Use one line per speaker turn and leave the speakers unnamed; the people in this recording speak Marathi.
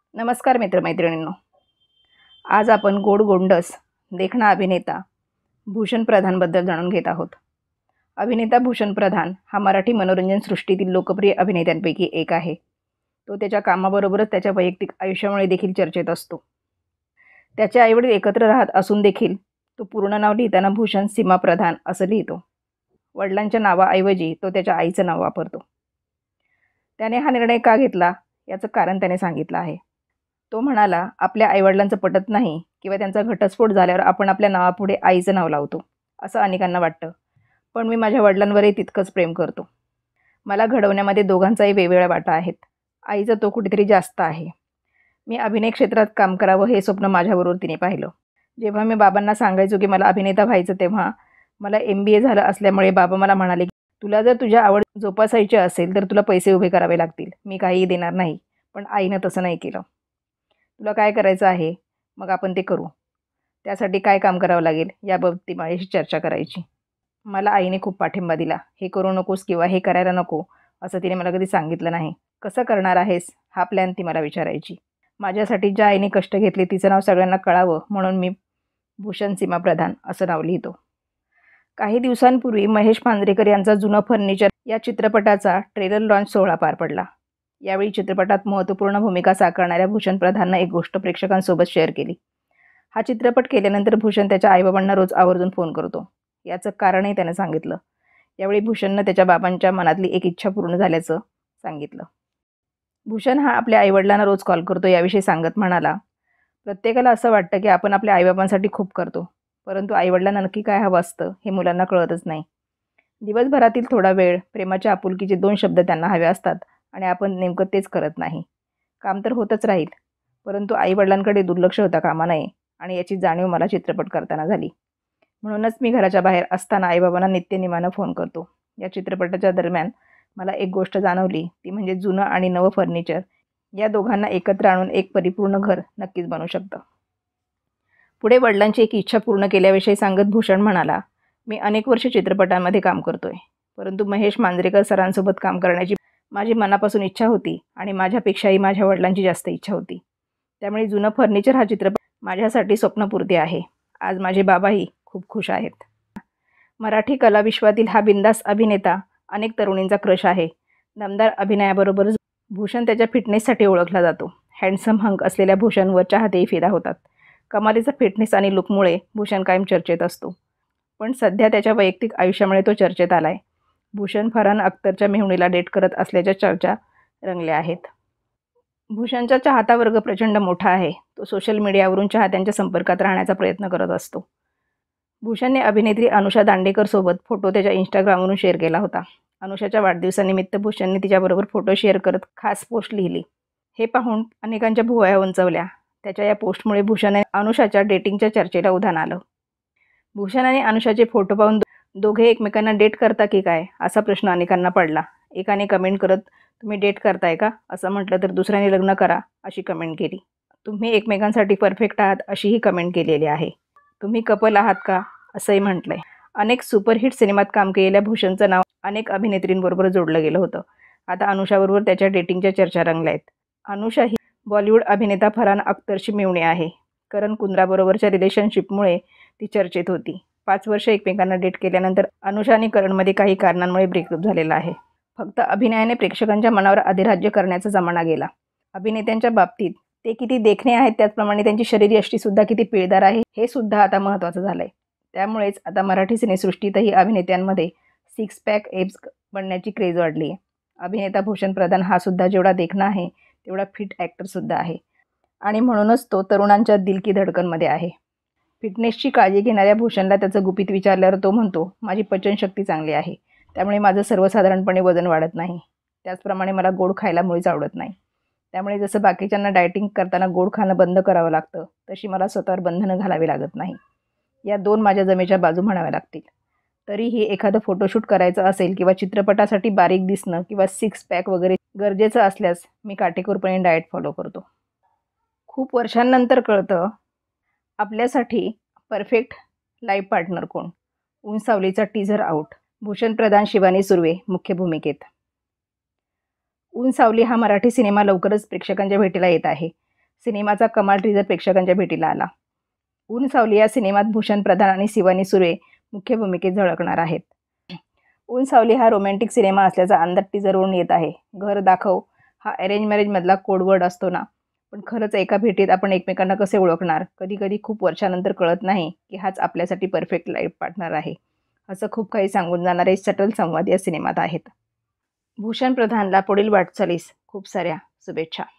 नमस्कार मित्रमैत्रिणींनो. आज आपण गोड गोंडस देखणा अभिनेता भूषण प्रधानबद्दल जाणून घेत आहोत. अभिनेता भूषण प्रधान हा मराठी मनोरंजन सृष्टीतील लोकप्रिय अभिनेत्यांपैकी एक आहे. तो त्याच्या कामाबरोबरच त्याच्या वैयक्तिक आयुष्यामुळे देखील चर्चेत असतो. त्याचे आईवडील एकत्र राहत असून देखील तो पूर्ण नाव लिहिताना भूषण सीमा प्रधान असं लिहितो. वडिलांच्या नावाऐवजी तो त्याच्या आईचं नाव वापरतो. त्याने हा निर्णय का घेतला याचं कारण त्याने सांगितलं आहे. तो म्हणाला, आपल्या आईवडिलांचं पटत नाही किंवा त्यांचा घटस्फोट झाल्यावर आपण आपल्या नावापुढे आईचं नाव लावतो असं अनेकांना वाटतं. पण मी माझ्या वडिलांवरही तितकंच प्रेम करतो. मला घडवण्यामध्ये दोघांचाही वेगवेगळ्या वाटा आहेत. आईचा तो कुठेतरी जास्त आहे. मी अभिनय क्षेत्रात काम करावं हे स्वप्न माझ्याबरोबर तिने पाहिलं. जेव्हा मी बाबांना सांगायचो की मला अभिनेता व्हायचं, तेव्हा मला MBA झालं असल्यामुळे बाबा मला म्हणाले, तुला जर तुझ्या आवड जोपासायची असेल तर तुला पैसे उभे करावे लागतील, मी काहीही देणार नाही. पण आईनं तसं नाही केलं. तुला काय करायचं आहे, मग आपण ते करू. त्यासाठी काय काम करावं लागेल याबाबत ती माझ्याशी चर्चा करायची. मला आईने खूप पाठिंबा दिला. हे करू नकोस किंवा हे करायला नको असं तिने मला कधी सांगितलं नाही. कसं करणार आहेस हा प्लॅन ती मला विचारायची. माझ्यासाठी ज्या आईने कष्ट घेतले तिचं नाव सगळ्यांना कळावं म्हणून मी भूषण सीमा प्रधान असं नाव लिहितो. काही दिवसांपूर्वी महेश मांजरेकर यांचा जुनं फर्निचर या चित्रपटाचा ट्रेलर लॉन्च सोहळा पार पडला. यावेळी चित्रपटात महत्त्वपूर्ण भूमिका साकारणाऱ्या भूषण प्रधाननं एक गोष्ट प्रेक्षकांसोबत शेअर केली. हा चित्रपट केल्यानंतर भूषण त्याच्या आईबाबांना रोज आवर्जून फोन करतो. याचं कारणही त्याने सांगितलं. यावेळी भूषणनं त्याच्या बाबांच्या मनातली एक इच्छा पूर्ण झाल्याचं सांगितलं. भूषण हा आपल्या आईवडिलांना रोज कॉल करतो याविषयी सांगत म्हणाला, प्रत्येकाला असं वाटतं की आपण आपल्या आईबाबांसाठी खूप करतो, परंतु आईवडिलांना नक्की काय हवं असतं हे मुलांना कळतच नाही. दिवसभरातील थोडा वेळ, प्रेमाच्या आपुलकीचे 2 शब्द त्यांना हवे असतात आणि आपण नेमकं तेच करत नाही. काम तर होतच राहील, परंतु आईवडिलांकडे दुर्लक्ष होता कामा नये आणि याची जाणीव मला चित्रपट करताना झाली. म्हणूनच मी घराच्या बाहेर असताना आईबाबांना नित्यनेमानं फोन करतो. या चित्रपटाच्या दरम्यान मला एक गोष्ट जाणवली, ती म्हणजे जुनं आणि नवं फर्निचर या दोघांना एकत्र आणून एक परिपूर्ण घर नक्कीच बनू शकतं. पुढे वडिलांची एक इच्छा पूर्ण केल्याविषयी सांगत भूषण म्हणाला, मी अनेक वर्ष चित्रपटांमध्ये काम करतोय, परंतु महेश मांजरेकर सरांसोबत काम करण्याची माझी मनापासून इच्छा होती आणि माझ्यापेक्षाही माझ्या वडिलांची जास्त इच्छा होती. त्यामुळे जुनं फर्निचर हा चित्रपट माझ्यासाठी स्वप्नपूर्ती आहे. आज माझे बाबाही खूप खुश आहेत. मराठी कलाविश्वातील हा बिनधास्त अभिनेता अनेक तरुणींचा क्रश आहे. दमदार अभिनयाबरोबरच भूषण त्याच्या फिटनेससाठी ओळखला जातो. हँडसम हंक असलेल्या भूषणवर चाहतेही फिदा होतात. कमालीचा फिटनेस आणि लुकमुळे भूषण कायम चर्चेत असतो. पण सध्या त्याच्या वैयक्तिक आयुष्यामुळे तो चर्चेत आलाय. भूषण फरहान अख्तरच्या मेहुणीला डेट करत असल्याच्या चर्चा रंगल्या आहेत. भूषणचा चाहता वर्ग प्रचंड मोठा आहे. तो सोशल मीडियावरून चाहत्यांच्या संपर्कात राहण्याचा प्रयत्न करत असतो. भूषणने अभिनेत्री अनुषा दांडेकरसोबत फोटो त्याच्या इंस्टाग्रामवरून शेअर केला होता. अनुषाच्या वाढदिवसानिमित्त भूषणने तिच्याबरोबर फोटो शेअर करत खास पोस्ट लिहिली. हे पाहून अनेकांच्या भुवया उंचवल्या. त्याच्या या पोस्टमुळे भूषण अनुषाच्या डेटिंगच्या चर्चेला उधाण आलं. भूषण आणि अनुषाचे फोटो पाहून दोघे एकमेकांना डेट करता की काय असा प्रश्न अनेकांना पडला. एकाने कमेंट करत, तुम्ही डेट करताय का असं म्हटलं तर दुसऱ्याने लग्न करा अशी कमेंट केली. तुम्ही एकमेकांसाठी परफेक्ट आहात अशीही कमेंट केलेली आहे. तुम्ही कपल आहात का असंही म्हटलंय. अनेक सुपरहिट सिनेमात काम केलेल्या भूषणचं नाव अनेक अभिनेत्रींबरोबर जोडलं गेलं होतं. आता अनुषाबरोबर त्याच्या डेटिंगच्या चर्चा रंगल्या आहेत. अनुषा ही बॉलिवूड अभिनेता फरहान अख्तरची मेहुणी आहे. करण कुंद्राबरोबरच्या रिलेशनशिपमुळे ती चर्चेत होती. 5 वर्ष एकमेकांना डेट केल्यानंतर अनुषा आणि करणमध्ये काही कारणांमुळे ब्रेकअप झालेला आहे. फक्त अभिनयाने प्रेक्षकांच्या मनावर अधिराज्य करण्याचा जमाना गेला. अभिनेत्यांच्या बाबतीत ते किती देखणे आहेत त्याचप्रमाणे त्यांची शरीरयष्टीसुद्धा किती पिळदार आहे हे सुद्धा आता महत्त्वाचं झालं आहे. त्यामुळेच आता मराठी सिनेसृष्टीतही अभिनेत्यांमध्ये 6 पॅक एब्स बनण्याची क्रेज वाढली आहे. अभिनेता भूषण प्रधान हा सुद्धा जेवढा देखणा आहे तेवढा फिट ॲक्टरसुद्धा आहे आणि म्हणूनच तो तरुणांच्या दिल की धडकनमध्ये आहे. फिटनेसची काळजी घेणाऱ्या भूषणला त्याचं गुपित विचारल्यावर तो म्हणतो, माझी पचनशक्ती चांगली आहे, त्यामुळे माझं सर्वसाधारणपणे वजन वाढत नाही. त्याचप्रमाणे मला गोड खायला मुळीच आवडत नाही. त्यामुळे जसं बाकीच्यांना डायटिंग करताना गोड खाणं बंद करावं लागतं, तशी मला स्वतःवर बंधनं घालावी लागत नाही. या 2 माझ्या जमेच्या बाजू म्हणाव्या लागतील. तरीही एखादं फोटोशूट करायचं असेल किंवा चित्रपटासाठी बारीक दिसणं किंवा 6 पॅक वगैरे गरजेचं असल्यास मी काटेकोरपणे डाएट फॉलो करतो. खूप वर्षांनंतर कळतं आपल्यासाठी परफेक्ट लाईफ पार्टनर कोण. ऊन सावलीचा टीझर आउट. भूषण प्रधान, शिवानी सुर्वे मुख्य भूमिकेत. ऊन सावली हा मराठी सिनेमा लवकरच प्रेक्षकांच्या भेटीला येत आहे. सिनेमाचा कमाल टीजर प्रेक्षकांच्या भेटीला आला. ऊन सावली या सिनेमात भूषण प्रधान आणि शिवानी सुर्वे मुख्य भूमिकेत झळकणार आहेत. ऊन सावली हा रोमॅन्टिक सिनेमा असल्याचा अंदाज टीजरवरून येत आहे. घर दाखव हा अरेंज मॅरेजमधला कोडवर्ड असतो ना, पण खरंच एका भेटीत आपण एकमेकांना कसे ओळखणार? कधी-कधी खूप वर्षानंतर कळत नाही की हाच आपल्यासाठी परफेक्ट लाईफ पार्टनर आहे. असं खूप काही सांगून जाणारे सटल संवाद या सिनेमात आहेत. भूषण प्रधानला पुढील वाटचालीस खूप साऱ्या शुभेच्छा.